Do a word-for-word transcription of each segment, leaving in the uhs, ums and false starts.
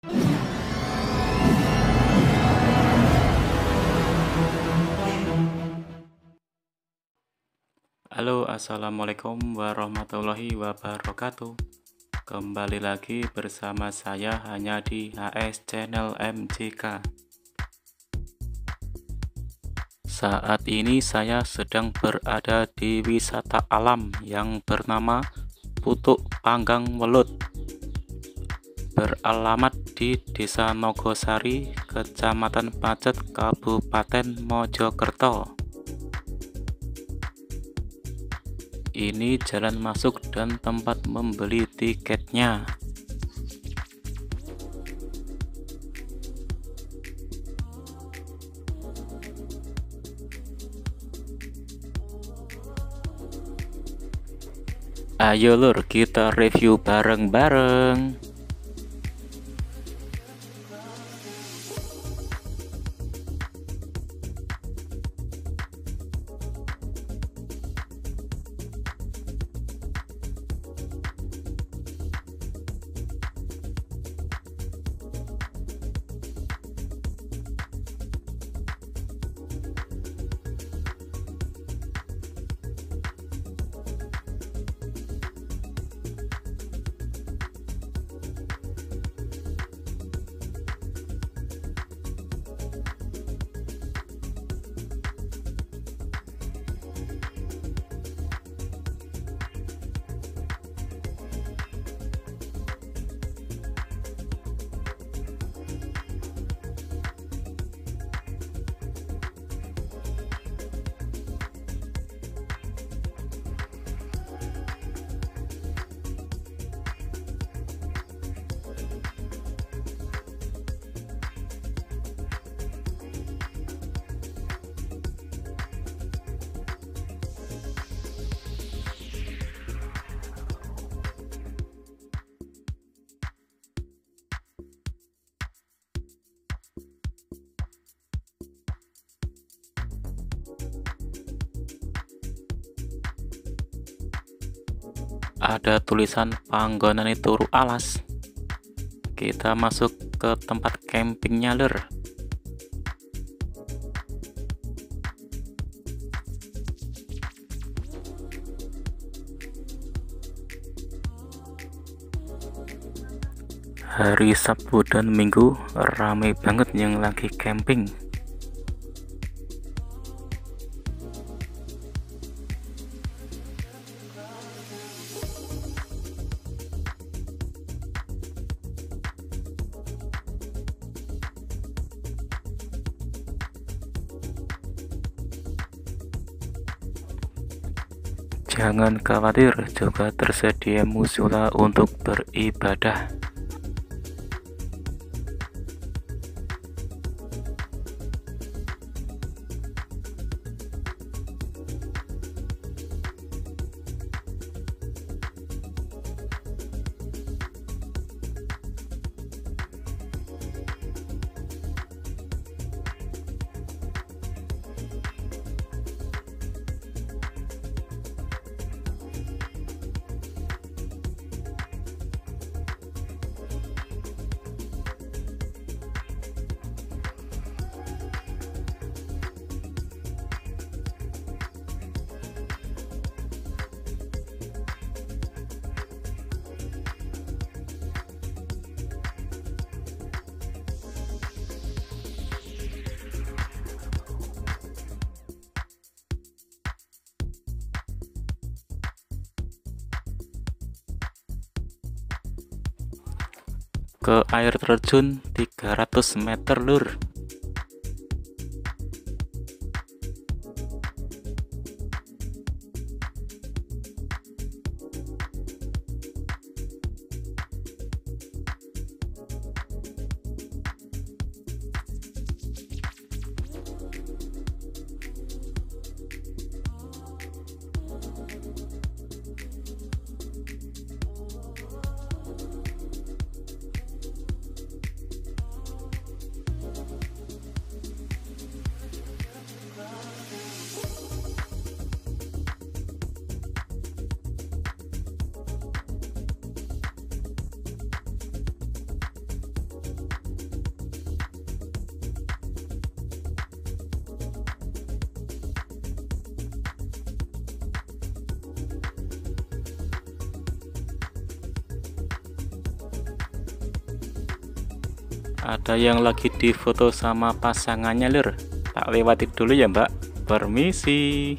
Halo, assalamualaikum warahmatullahi wabarakatuh. Kembali lagi bersama saya hanya di H S Channel M J K. Saat ini saya sedang berada di wisata alam yang bernama Putuk Panggang Welut, beralamat di Desa Nogosari, Kecamatan Pacet, Kabupaten Mojokerto. Ini jalan masuk dan tempat membeli tiketnya. Ayo lur, kita review bareng-bareng. Ada tulisan panggonan turu alas. Kita masuk ke tempat campingnya lur. Hari Sabtu dan Minggu ramai banget yang lagi camping. Jangan khawatir, juga tersedia mushola untuk beribadah. Ke air terjun tiga ratus meter lur. Ada yang lagi difoto sama pasangannya lur. Tak lewati dulu ya mbak. Permisi.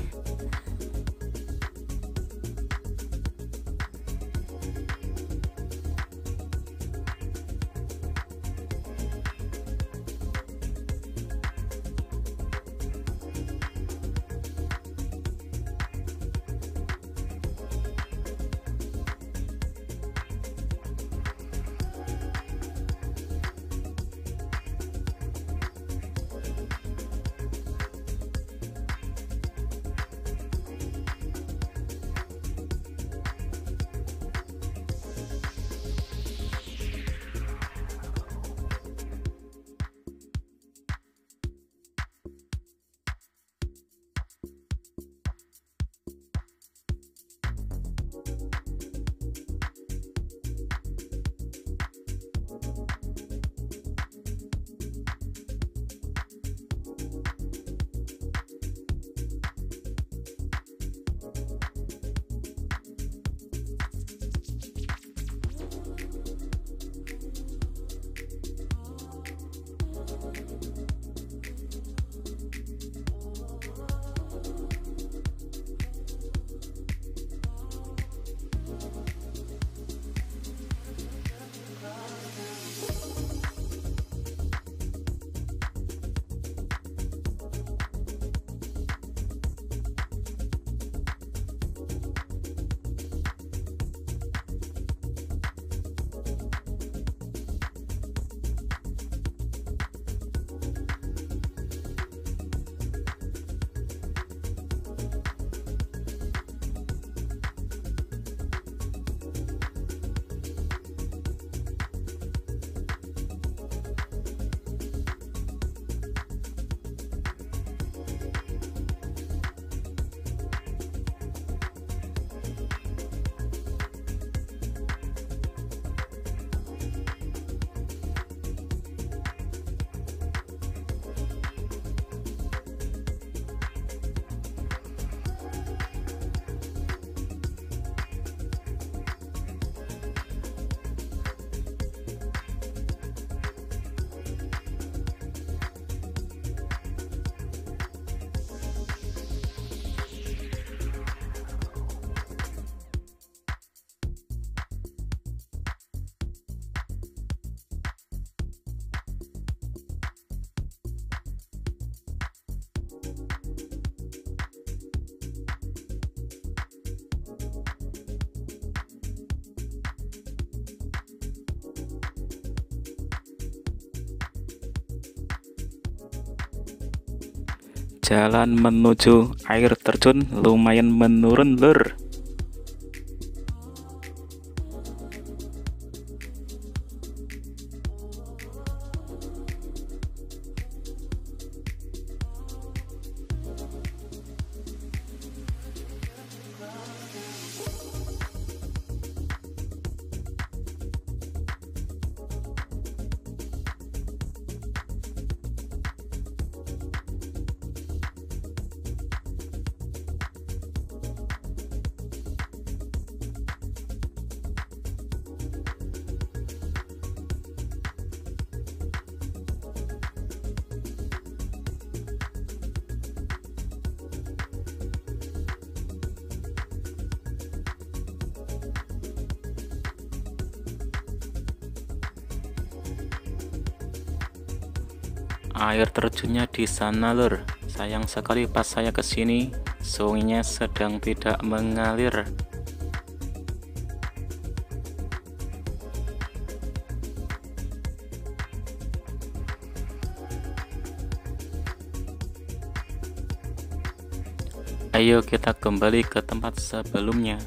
Jalan menuju air terjun lumayan menurun lur. Air terjunnya di sana lur. Sayang sekali pas saya kesini sungainya sedang tidak mengalir. Ayo kita kembali ke tempat sebelumnya.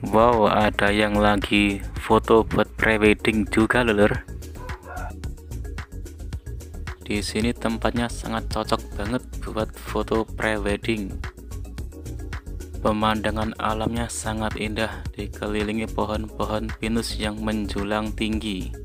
Wow, ada yang lagi foto buat prewedding juga lho, lur. Di sini tempatnya sangat cocok banget buat foto prewedding. Pemandangan alamnya sangat indah, dikelilingi pohon-pohon pinus yang menjulang tinggi.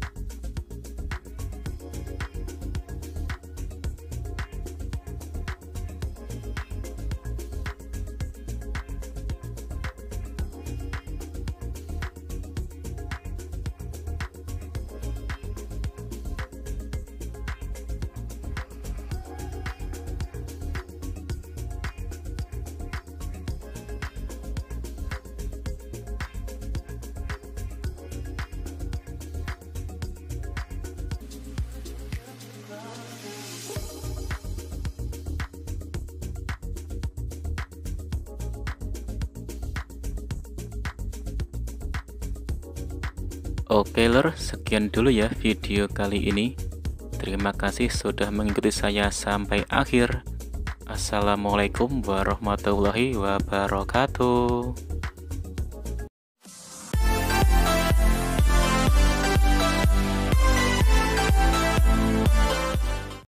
Oke lur, sekian dulu ya video kali ini. Terima kasih sudah mengikuti saya sampai akhir. Assalamualaikum warahmatullahi wabarakatuh.